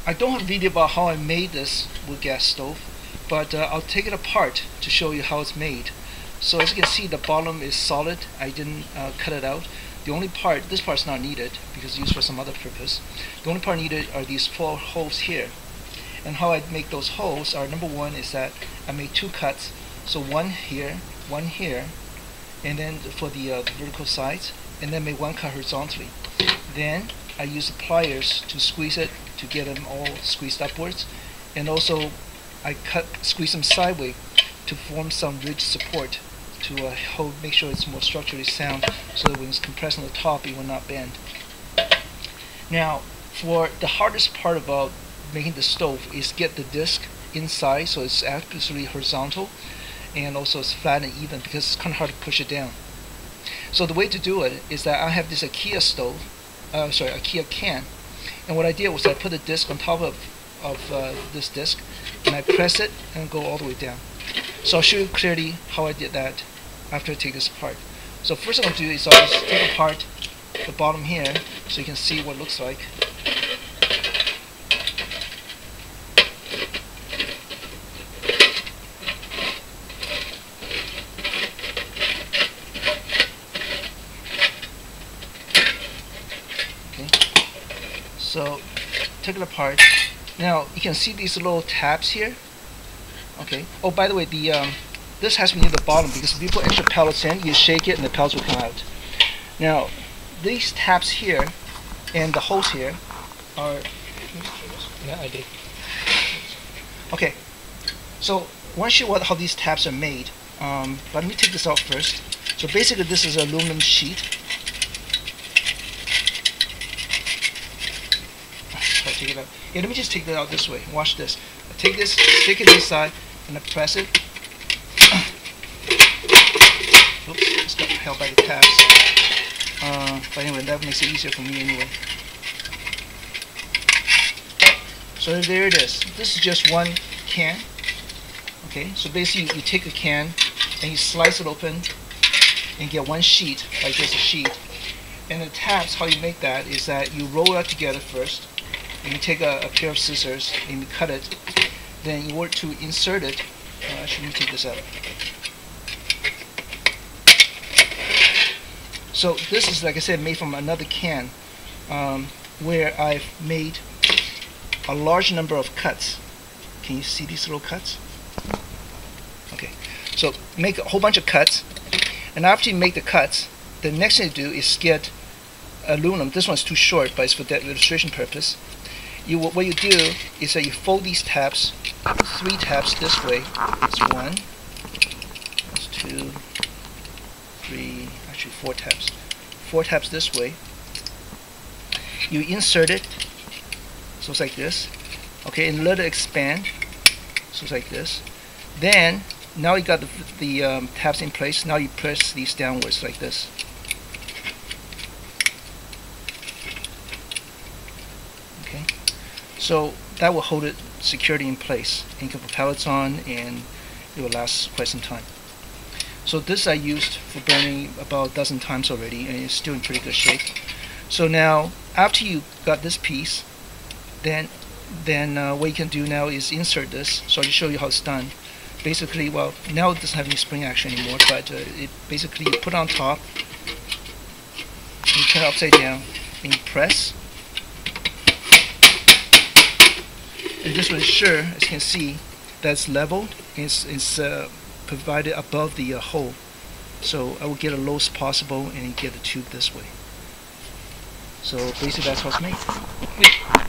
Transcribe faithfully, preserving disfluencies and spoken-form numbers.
I don't have a video about how I made this wood gas stove, but uh, I'll take it apart to show you how it's made. So as you can see, the bottom is solid. I didn't uh, cut it out. The only part, this part's not needed because it's used for some other purpose. The only part needed are these four holes here. And how I make those holes are, number one is that I made two cuts. So one here, one here, and then for the, uh, the vertical sides, and then make one cut horizontally. Then I use the pliers to squeeze it to get them all squeezed upwards, and also I cut, squeeze them sideways to form some ridge support to uh, hold, make sure it's more structurally sound, so that when it's compressed on the top, it will not bend. Now, for the hardest part about making the stove is get the disc inside, so it's absolutely horizontal, and also it's flat and even, because it's kind of hard to push it down. So the way to do it is that I have this IKEA stove, uh, sorry, IKEA can, and what I did was I put the disc on top of, of uh, this disc, and I press it and go all the way down. So I'll show you clearly how I did that after I take this apart. So first thing I'll do is I'll just take apart the bottom here so you can see what it looks like. So take it apart. Now you can see these little tabs here. Okay. Oh, by the way, the um, this has to be near the bottom, because if you put extra pellets in, you shake it and the pellets will come out. Now these tabs here and the holes here are. Yeah, I did. Okay. So once you know how these tabs are made, um, but let me take this out first. So basically, this is an aluminum sheet. Take it out. Yeah, let me just take that out this way. Watch this. I take this, stick it inside, and I press it. Oops, it's got held by the tabs. Uh, but anyway, that makes it easier for me anyway. So there it is. This is just one can. Okay, so basically you, you take a can and you slice it open and get one sheet, like this, a sheet. And the tabs, how you make that is that you roll it together first. And you take a, a pair of scissors and you cut it. Then you want to insert it. Uh, actually, let me take this out. So this is, like I said, made from another can, um, where I've made a large number of cuts. Can you see these little cuts? Okay. So make a whole bunch of cuts, and after you make the cuts, the next thing to do is get aluminum. This one's too short, but it's for that illustration purpose. You, what you do is that you fold these tabs, three tabs this way. That's one, that's two, three, actually four tabs. Four tabs this way. You insert it, so it's like this. Okay, and let it expand, so it's like this. Then, now you got the, the um, tabs in place. Now you press these downwards like this. Okay. So that will hold it securely in place, and you can put pellets on and it will last quite some time. So this I used for burning about a dozen times already, and it's still in pretty good shape. So now after you got this piece, then then uh, what you can do now is insert this. So I'll just show you how it's done. Basically, well, now it doesn't have any spring action anymore, but uh, it basically you put it on top, and you turn it upside down, and you press. And this will ensure, as you can see, that it's leveled and it's, it's uh, provided above the uh, hole. So I will get the lowest possible and you get the tube this way. So basically that's how it's made.